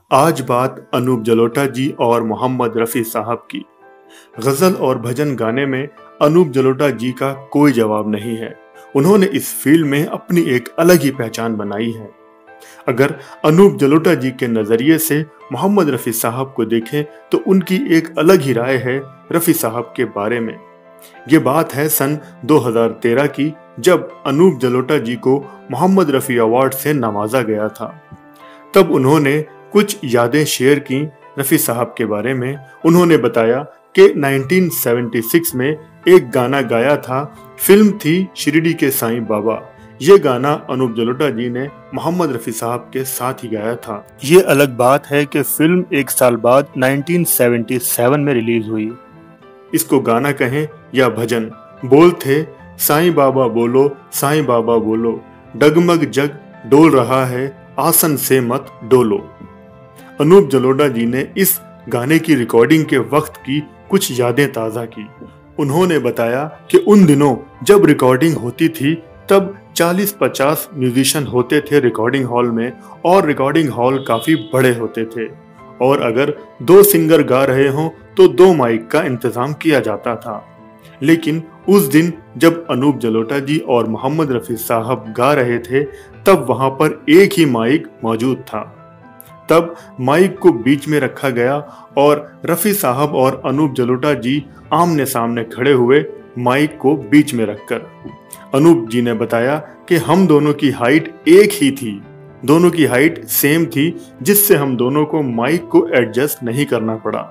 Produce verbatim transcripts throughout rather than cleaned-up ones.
आज बात अनूप जलोटा जी और मोहम्मद रफ़ी साहब की। गज़ल और भजन गाने में अनूप जलोटा जी का कोई जवाब नहीं है। उन्होंने इस फील्ड में अपनी एक अलग ही पहचान बनाई है। अगर अनूप जलोटा जी के नज़रिए से मोहम्मद रफ़ी साहब को देखें तो उनकी एक अलग ही राय है रफ़ी साहब के बारे में। ये बात है सन दो हज़ार तेरह की, जब अनूप जलोटा जी को मोहम्मद रफ़ी अवार्ड से नवाजा गया था। तब उन्होंने कुछ यादें शेयर की रफ़ी साहब के बारे में। उन्होंने बताया कि उन्नीस सौ छिहत्तर में एक गाना गाया था, फिल्म थी शिरडी के साईं बाबा। ये गाना अनूप जलोटा जी ने मोहम्मद रफ़ी साहब के साथ ही गाया था। ये अलग बात है कि फिल्म एक साल बाद उन्नीस सौ सतहत्तर में रिलीज हुई। इसको गाना कहें या भजन, बोल थे साईं बाबा बोलो, साईं बाबा बोलो, डगमग जग डोल रहा है, आसन से मत डोलो। अनूप जलोटा जी ने इस गाने की रिकॉर्डिंग के वक्त की कुछ यादें ताज़ा की। उन्होंने बताया कि उन दिनों जब रिकॉर्डिंग होती थी तब चालीस पचास म्यूजिशियन होते थे रिकॉर्डिंग हॉल में, और रिकॉर्डिंग हॉल काफ़ी बड़े होते थे, और अगर दो सिंगर गा रहे हों तो दो माइक का इंतज़ाम किया जाता था। लेकिन उस दिन जब अनूप जलोटा जी और मोहम्मद रफ़ी साहब गा रहे थे तब वहां पर एक ही माइक मौजूद था। तब माइक को बीच में रखा गया और रफ़ी साहब और अनूप जलोटा जी आमने सामने खड़े हुए, माइक को बीच में रखकर। अनूप जी ने बताया कि हम दोनों की हाइट एक ही थी, दोनों की हाइट सेम थी, जिससे हम दोनों को माइक को एडजस्ट नहीं करना पड़ा।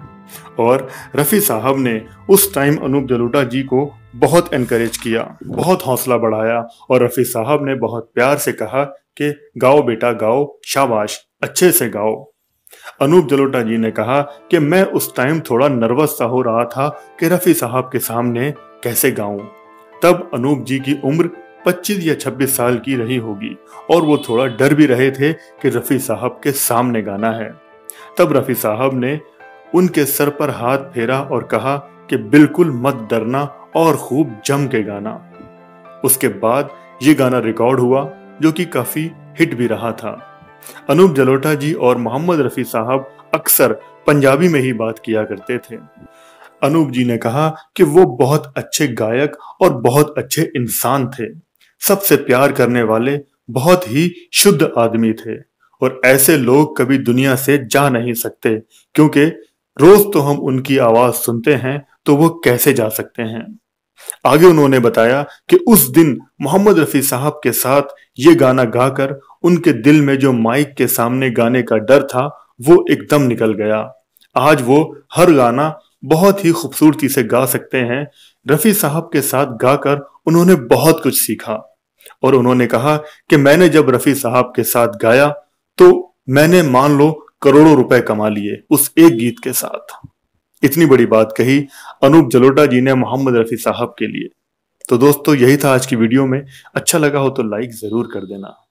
और रफ़ी साहब ने उस टाइम अनूप जलोटा जी को बहुत एनकरेज किया, बहुत हौसला बढ़ाया, और रफ़ी साहब ने बहुत प्यार से कहा कि गाओ बेटा गाओ, शाबाश, अच्छे से गाओ। अनूप जलोटा जी ने कहा कि मैं उस टाइम थोड़ा नर्वस सा हो रहा था कि रफ़ी साहब के सामने कैसे गाऊं। तब अनूप जी की उम्र पच्चीस या छब्बीस साल की रही होगी, और वो थोड़ा डर भी रहे थे कि रफ़ी साहब के सामने गाना है। तब रफ़ी साहब ने उनके सर पर हाथ फेरा और कहा कि बिल्कुल मत डरना और खूब जम के गाना। उसके बाद ये गाना रिकॉर्ड हुआ, जो कि काफी हिट भी रहा था। अनूप जलोटा जी और मोहम्मद रफ़ी साहब अक्सर पंजाबी में ही बात किया करते थे। अनूप जी ने कहा कि वो बहुत अच्छे गायक और बहुत अच्छे इंसान थे, सबसे प्यार करने वाले, बहुत ही शुद्ध आदमी थे, और ऐसे लोग कभी दुनिया से जा नहीं सकते, क्योंकि रोज तो हम उनकी आवाज सुनते हैं तो वो कैसे जा सकते हैं। आगे उन्होंने बताया कि उस दिन मोहम्मद रफ़ी साहब के साथ ये गाना गाकर उनके दिल में जो माइक के सामने गाने का डर था वो एकदम निकल गया। आज वो हर गाना बहुत ही खूबसूरती से गा सकते हैं। रफ़ी साहब के साथ गाकर उन्होंने बहुत कुछ सीखा, और उन्होंने कहा कि मैंने जब रफ़ी साहब के साथ गाया तो मैंने मान लो करोड़ों रुपए कमा लिए उस एक गीत के साथ। इतनी बड़ी बात कही अनूप जलोटा जी ने मोहम्मद रफ़ी साहब के लिए। तो दोस्तों, यही था आज की वीडियो में। अच्छा लगा हो तो लाइक जरूर कर देना।